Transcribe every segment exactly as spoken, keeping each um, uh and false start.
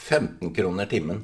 femten kroner timen.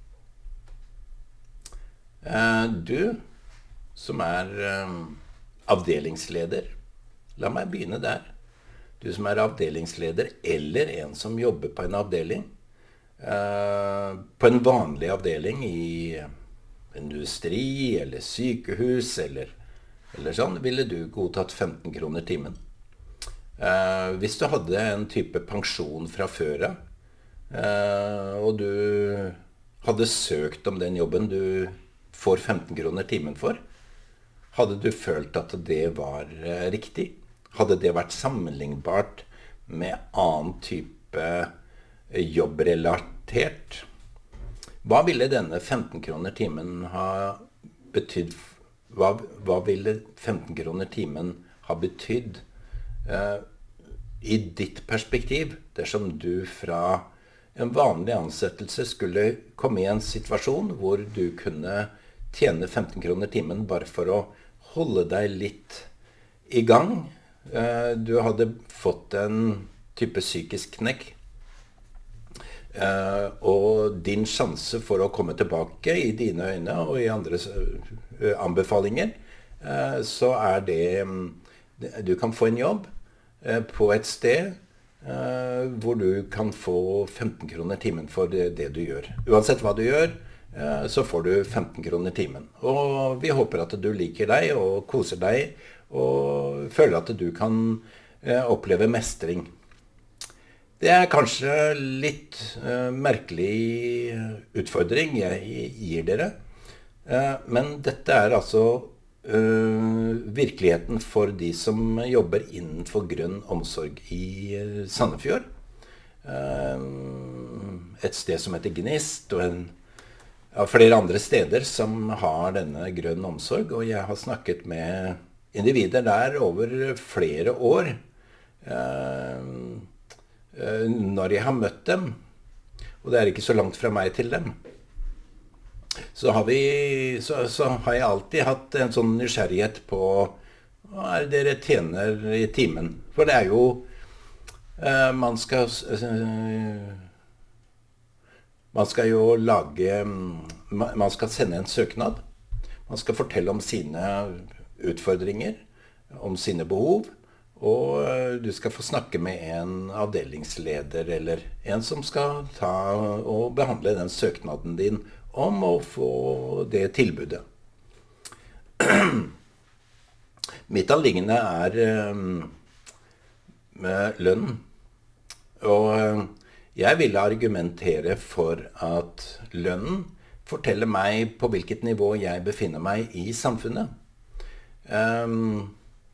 Eh, Du, som er eh, avdelingsleder, la meg begynne der. Du som er avdelingsleder, eller en som jobber på en avdeling, eh, på en vanlig avdeling i industri, eller sykehus, eller, eller sånn, ville du godtatt femten kroner timen. Eh, hvis du hadde en type pensjon fra før av, eh, og du hadde søkt om den jobben du får femten kroner timen for, hadde du følt at det var eh, riktig? Hadde det vært sammenlignbart med annen type eh, jobbrelatert? Hva ville denne femten kroner timen ha betydd? Hva, hva ville femten kroner timen ha betydd eh, i ditt perspektiv, dersom du fra en vanlig ansettelse skulle komme i en situasjon hvor du kunne tjene femten kroner timen bare for å holde deg litt i gang? Eh, du hadde fått en type psykisk knekk, eh, og din sjanse for å komme tilbake i dine øyne og i andres eh, anbefalinger, eh, så er det, du kan få en jobb eh, på et sted eh, hvor du kan få femten kroner timen for det, det du gjør. Uansett hva du gjør, eh, så får du femten kroner timen. Og vi håper at du liker deg og koser deg, og føler at du kan eh, oppleve mestring. Det er kanskje litt eh, merkelig utfordring jeg gir dere, eh, men dette er altså eh, virkeligheten for de som jobber innenfor grønn omsorg i eh, Sandefjord. Eh, et sted som heter Gnist, og en, ja, flere andre steder som har denne grønn omsorg, og jeg har snakket med individer der over flere år. Eh, når jeg har møtt dem, og det er ikke så langt fra meg til dem, så har, vi, så, så har jeg alltid hatt en sånn nysgjerrighet på hva er det dere tjener i timen. For det er jo, eh, man skal eh, man skal jo lage, man skal sende en søknad, man skal fortelle om sine utfordringer, om sine behov, og du skal få snakke med en avdelingsleder eller en som skal ta og behandle den søknaden din om å få det tilbudet. Mitt anliggende er med lønn, og jeg vil argumentere for at lønnen forteller meg på hvilket nivå jeg befinner meg i samfunnet. Um,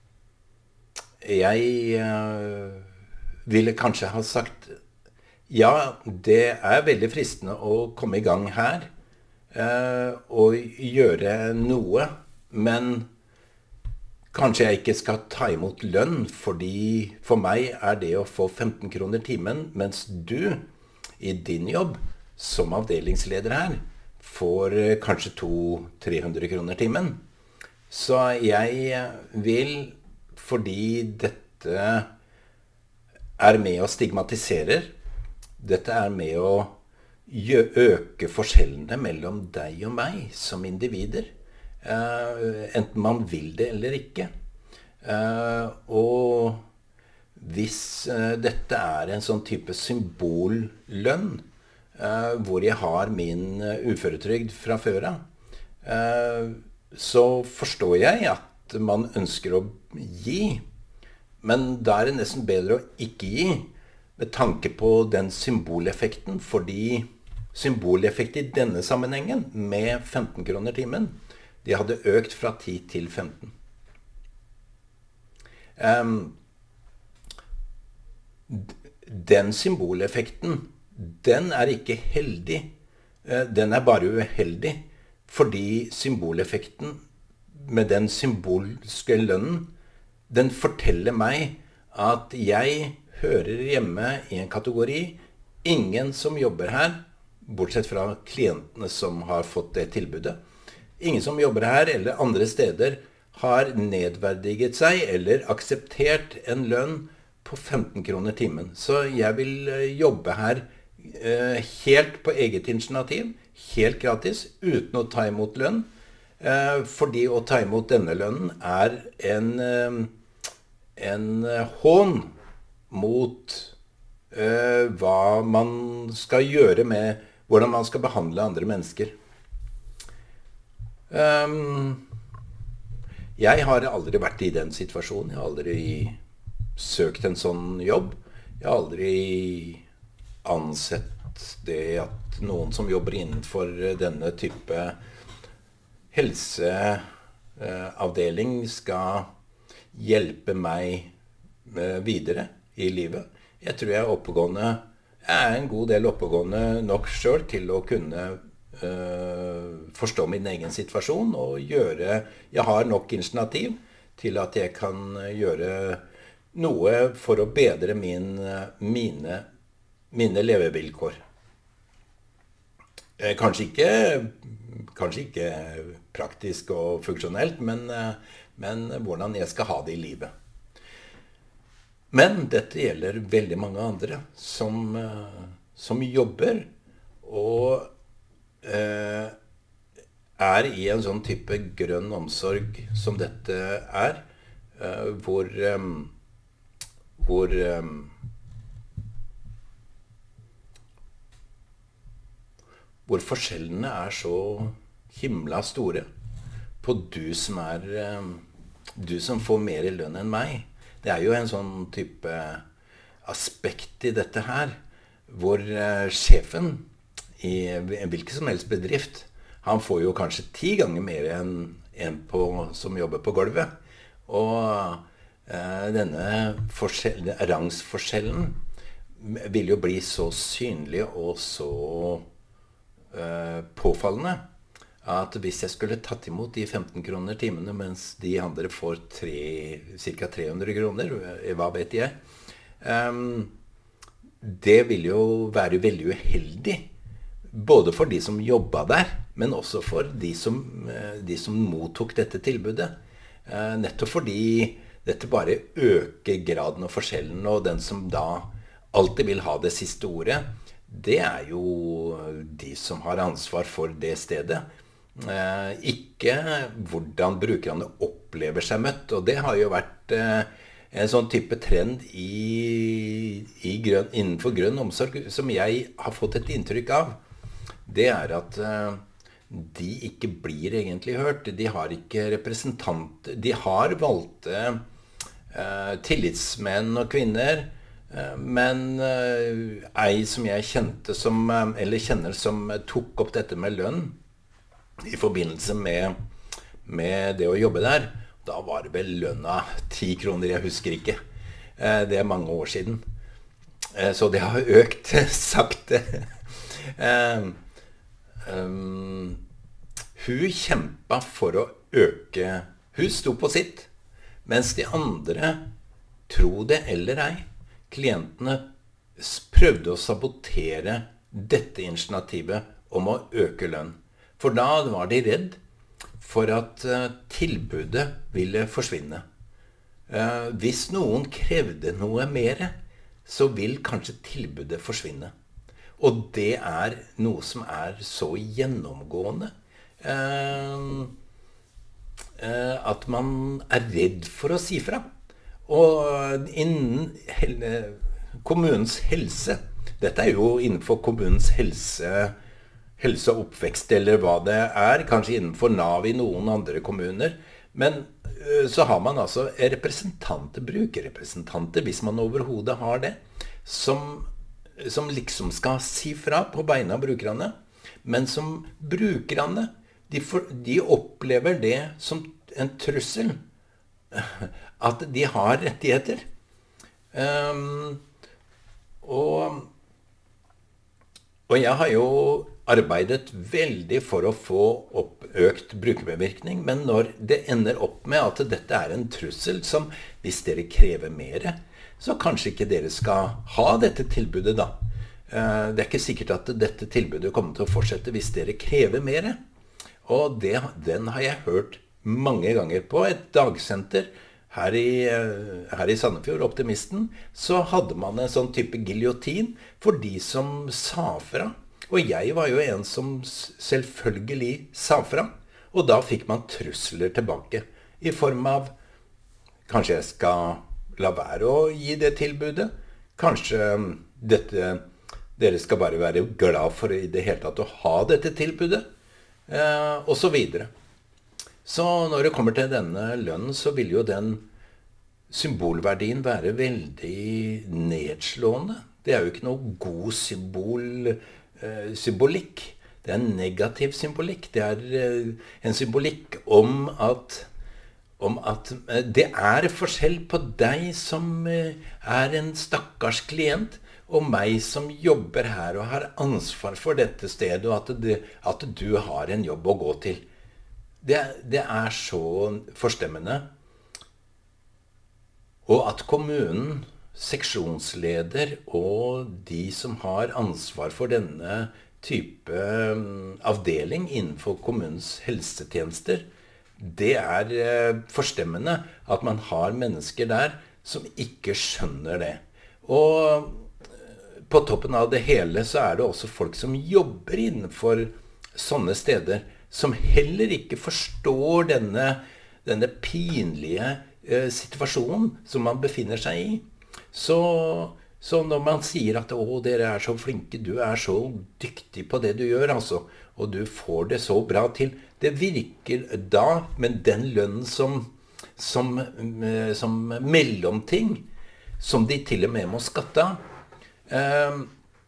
jeg uh, ville kanskje ha sagt ja, det er veldig fristende å komme i gang her uh, og gjøre noe, men kanskje jeg ikke skal ta imot lønn, fordi for meg er det å få femten kroner timen, mens du i din jobb som avdelingsleder her får uh, kanskje to til tre hundre kroner timen. Så jeg vil, fordi dette er med å stigmatisere, dette er med å øke forskjellene mellom deg og meg som individer, enten man vil det eller ikke. Og hvis dette er en sånn type symbollønn, hvor jeg har min uføretrygd fra før av, så forstår jeg at man ønsker å gi, men da er det nesten bedre å ikke gi, med tanke på den symboleffekten, fordi symboleffekt i denne sammenhengen, med femten kroner timen, de hadde økt fra ti til femten. Um, den symboleffekten, den er ikke heldig, den er bare uheldig, fordi symboleffekten med den symbolske lønnen, den forteller meg at jeg hører hjemme i en kategori, ingen som jobber her, bortsett fra klientene som har fått det tilbudet, ingen som jobber her eller andre steder har nedverdiget seg eller akseptert en lønn på femten kroner timen. Så jeg vil jobbe her eh, helt på eget initiativ, helt gratis, uten å ta imot lønn. Eh, fordi å ta imot denne lønnen er en, eh, en hån mot eh, hva man skal gjøre med, hvordan man skal behandle andre mennesker. Um, jeg har aldri vært i den situasjonen. Jeg har aldri søkt en sånn jobb. Jeg har aldri ansett det at noen som jobber innenfor denne type helseavdeling skal hjelpe meg videre i livet. Jeg tror jeg er oppegående, jeg er en god del oppegående nok selv til å kunne Uh, forstå min egen situasjon og gjøre, jeg har nok initiativ til at jeg kan gjøre noe for å bedre min, mine, mine levevilkår. Uh, kanskje ikke, kanskje ikke praktisk og funksjonelt, men, uh, men hvordan jeg skal ha det i livet. Men dette gjelder veldig mange andre som, uh, som jobber og Uh, er i en sånn type grønn omsorg som dette er, uh, hvor, um, hvor um, hvor forskjellene er så himla store på du som er um, du som får mer i lønn enn meg. Det er jo en sånn type aspekt i dette her, hvor uh, sjefen i en hvilken som helst bedrift, han får jo kanskje ti ganger mer enn en på, som jobber på gulvet. Og eh, denne rangsforskjellen vil jo bli så synlig og så eh, påfallende, at hvis jeg skulle tatt imot de femten kroner timene, mens de andre får ca. tre hundre kroner, hva vet jeg, eh, det vil jo være veldig uheldig, både for de som jobbet der, men også for de som, de som mottok dette tilbudet. Nettopp fordi dette bare øker graden og forskjellen, og den som da alltid vil ha det siste ordet, det er jo de som har ansvar for det stedet. Ikke hvordan brukerne opplever seg møtt, og det har jo vært en sånn type trend i, i grønn, innenfor grønn omsorg som jeg har fått et inntrykk av. Det er at uh, de ikke blir egentlig hørt. De har ikke representanter. De har valgte uh, tillitsmenn og kvinner, uh, men uh, ei som jeg kjente som, uh, eller kjenner som tok opp dette med lønn i forbindelse med, med det å jobbe der. Da var det vel lønna ti kroner, jeg husker ikke. Uh, det er mange år siden. Uh, så det har økt sakte. uh, Um, hun kjempet for å øke, hun sto på sitt, mens de andre, tro det eller ei, klientene prøvde å sabotere dette initiativet om å øke lønn. For da var de redd for at uh, tilbudet ville forsvinne. Uh, hvis noen krevde noe mer, så vil kanskje tilbudet forsvinne. Og det er noe som er så gjennomgående eh, eh, at man er redd for å si fra. Og innen hel- kommunens helse, dette er jo innenfor kommunens helse, helse og oppvekst, eller hva det er, kanskje innenfor Nav i noen andre kommuner, men eh, så har man altså representanter, brukerrepresentanter, hvis man overhodet har det, som som liksom skal si fra på beina av brukerne, men som brukerne, de, for, de opplever det som en trussel, at de har rettigheter. Um, og, og jeg har jo arbeidet veldig for å få opp økt brukerbevirkning, men når det ender opp med at dette er en trussel som, hvis dere krever mer, så kanskje ikke dere skal ha dette tilbudet da. Det er ikke sikkert at dette tilbudet kommer til å fortsette hvis dere krever mer. Og det, den har jeg hørt mange ganger på et dagsenter her i, her i Sandefjord, Optimisten, så hadde man en sånn type giljotin for de som sa fra. Og jeg var jo en som selvfølgelig sa fra. Og da fikk man trusler tilbake i form av kanskje jeg skal la være å gi det tilbudet. Kanskje dette, dere skal bare være glad for i det hele tatt å ha dette tilbudet. Eh, og så videre. Så når det kommer til denne lønnen, så vil jo den symbolverdien være veldig nedslående. Det er jo ikke noe god symbol, eh, symbolikk. Det er en negativ symbolikk. Det er eh, en symbolikk om at, om at eh, det er forskjell på deg som eh, er en stakkars klient, og meg som jobber her og har ansvar for dette stedet, og at, det, at du har en jobb å gå til. Det, det er så forstemmende. Og at kommunen, seksjonsleder og de som har ansvar for denne type avdeling innenfor kommunens helsetjenester, det er forstemmende at man har mennesker der som ikke skjønner det. Og på toppen av det hele så er det også folk som jobber innenfor sånne steder, som heller ikke forstår denne, denne pinlige eh, situasjonen som man befinner seg i. Så, så når man sier at «Å, dere er så flinke, du er så dyktig på det du gjør, altså, og du får det så bra til», det virker da, men den lønnen som, som, eh, som mellomting, som de til og med må skatte av, eh,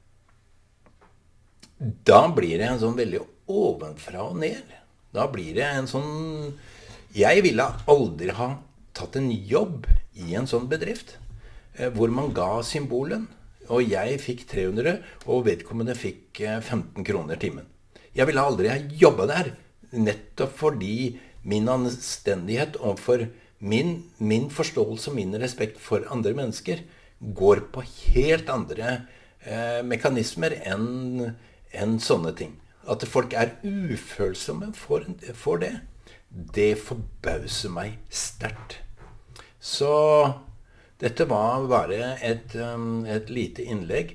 da blir det en sånn veldig ovenfra og ned. Da blir det en sånn... Jeg ville aldri ha tatt en jobb i en sånn bedrift, eh, hvor man ga symbolen, og jeg fikk tre hundre, og vedkommende fikk eh, femten kroner timen. Jeg ville aldri ha jobbet der, nettopp fordi min anstendighet og for min, min forståelse og min respekt for andre mennesker går på helt andre eh, mekanismer enn, enn sånne ting. At folk er ufølsomme for, for det, det forbauser meg sterkt. Så dette var bare et, et lite innlegg.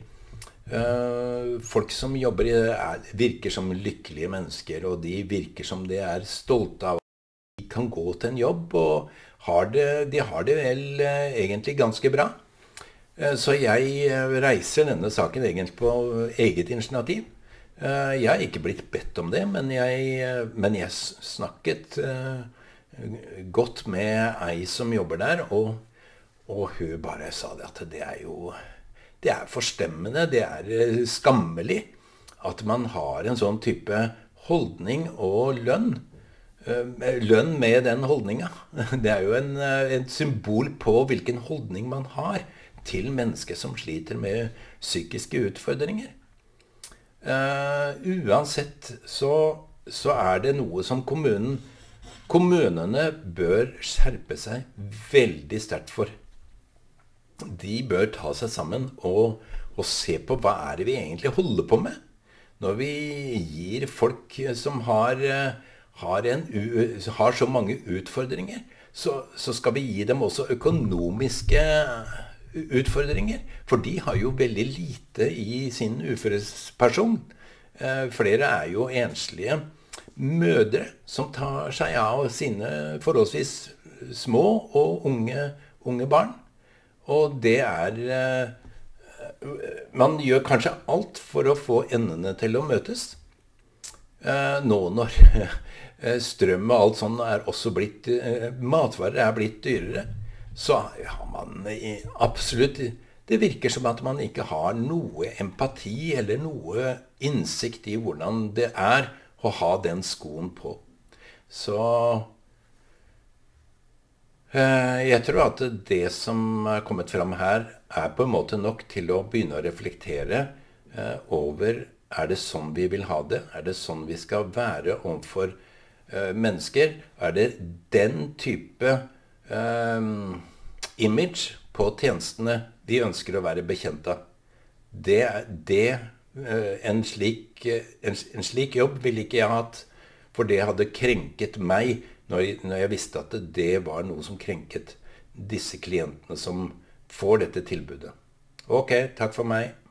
Folk som jobber i det er, virker som lykkelige mennesker, og de virker som de er stolte av. De kan gå til en jobb, og har det, de har det vel egentlig ganske bra. Så jeg reiser denne saken egentlig på eget initiativ. Jeg har ikke blitt bedt om det, men jeg, men jeg snakket uh, godt med ei som jobber der, og, og hun bare sa det at det er jo det er forstemmende, det er skammelig at man har en sånn type holdning og lønn. Uh, lønn med den holdninga. Det er jo en, en symbol på hvilken holdning man har til mennesker som sliter med psykiske utfordringer. Uh, uansett så, så er det noe som kommunen, kommunene bør skjerpe seg veldig sterkt for. De bør ta seg sammen og, og se på hva er det vi egentlig holder på med. Når vi gir folk som har, har, en, har så mange utfordringer, så, så skal vi gi dem også økonomiske utfordringer, for de har jo veldig lite i sin uføresperson. Eh, flere er jo enslige mødre som tar seg av sine forholdsvis små og unge, unge barn. Og det er... Eh, man gjør kanskje alt for å få endene til å møtes. Eh, nå når strøm og alt sånn er også blitt... Eh, matvarer er blitt dyrere, så har man absolutt, det virker som at man ikke har noe empati eller noe innsikt i hvordan det er å ha den skoen på. Så jeg tror at det som er kommet fram her er på en måte nok til å begynne å reflektere over, er det sånn vi vil ha det? Er det sånn vi skal være overfor mennesker? Er det den type Um, image på tjenestene vi ønsker å være bekjent av? Det, det uh, en, slik, en, en slik jobb ville ikke jeg hatt, for det hadde krenket meg når jeg, når jeg visste at det var noe som krenket disse klientene som får dette tilbudet. Ok, takk for meg.